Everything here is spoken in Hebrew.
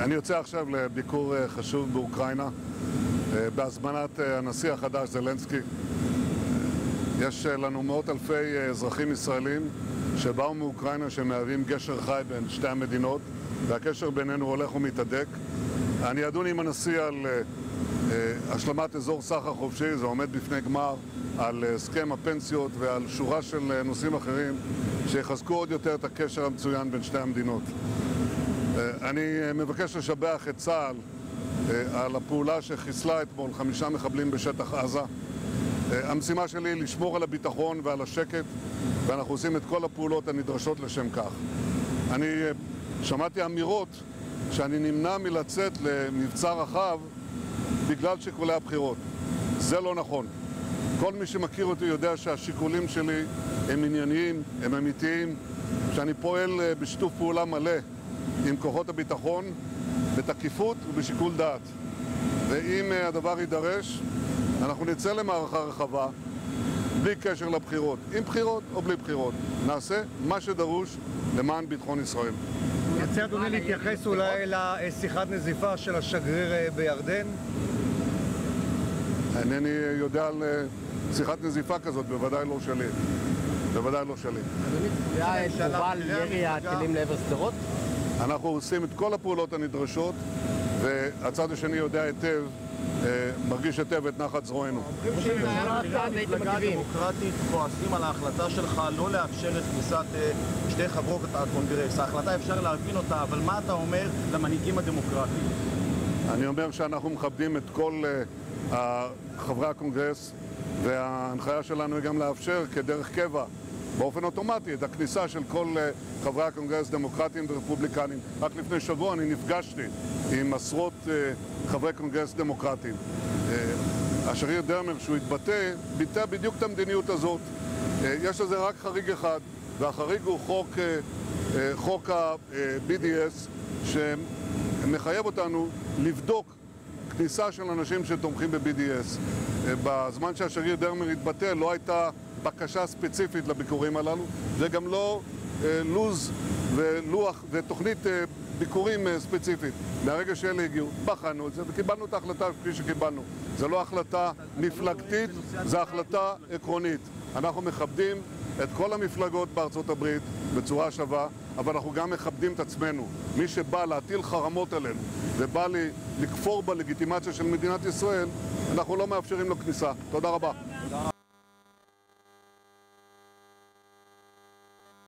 אני יוצא עכשיו לביקור חשוב באוקראינה, בהזמנת הנשיא החדש זלנסקי. יש לנו מאות אלפי אזרחים ישראלים שבאו מאוקראינה שמהווים גשר חי בין שתי המדינות, והקשר בינינו הולך ומתהדק. אני אדון עם הנשיא על השלמת אזור סחר חופשי, זה עומד בפני גמר, על הסכם הפנסיות ועל שורה של נושאים אחרים שיחזקו עוד יותר את הקשר המצוין בין שתי המדינות. אני מבקש לשבח את צה"ל על הפעולה שחיסלה אתמול 5 מחבלים בשטח עזה. המשימה שלי היא לשמור על הביטחון ועל השקט, ואנחנו עושים את כל הפעולות הנדרשות לשם כך. אני שמעתי אמירות שאני נמנע מלצאת למבצע רחב בגלל שיקולי הבחירות. זה לא נכון. כל מי שמכיר אותי יודע שהשיקולים שלי הם ענייניים, הם אמיתיים, שאני פועל בשיתוף פעולה מלא עם כוחות הביטחון, בתקיפות ובשיקול דעת. ואם הדבר יידרש, אנחנו נצא למערכה רחבה, בלי קשר לבחירות, עם בחירות או בלי בחירות. נעשה מה שדרוש למען ביטחון ישראל. יצא אדוני להתייחס אולי לשיחת נזיפה של השגריר בירדן? אינני יודע על שיחת נזיפה כזאת, בוודאי לא שלי. בוודאי לא שלי. אדוני, צפויה תגובה על ירי הטילים לעבר שדרות? אנחנו עושים את כל הפעולות הנדרשות, והצד השני יודע היטב, מרגיש היטב את נחת זרוענו. המפלגה הדמוקרטית כועסים על ההחלטה שלך לא לאפשר את כניסת שתי חברות הקונגרס. ההחלטה אפשר להבין אותה, אבל מה אתה אומר למנהיגים הדמוקרטיים? אני אומר שאנחנו מכבדים את כל חברי הקונגרס, וההנחיה שלנו היא גם לאפשר כדרך קבע באופן אוטומטי את הכניסה של כל חברי הקונגרס דמוקרטיים ורפובליקנים. רק לפני שבוע אני נפגשתי עם עשרות חברי קונגרס דמוקרטיים. השגריר דרמר, שהוא התבטא, ביטא בדיוק את המדיניות הזאת. יש לזה רק חריג אחד, והחריג הוא חוק ה-BDS, שמחייב אותנו לבדוק כניסה של אנשים שתומכים ב-BDS. בזמן שהשגריר דרמר התבטא לא הייתה בקשה ספציפית לביקורים הללו, זה גם לא לוז ולוח ותוכנית ביקורים ספציפית. מהרגע שאלה הגיעו, בחנו את זה וקיבלנו את ההחלטה כפי שקיבלנו. זה לא החלטה מפלגתית, זה החלטה עקרונית. אנחנו מכבדים את כל המפלגות בארצות הברית בצורה שווה, אבל אנחנו גם מכבדים את עצמנו. מי שבא להטיל חרמות עלינו ובא לכפור בלגיטימציה של מדינת ישראל, אנחנו לא מאפשרים לו כניסה. תודה רבה.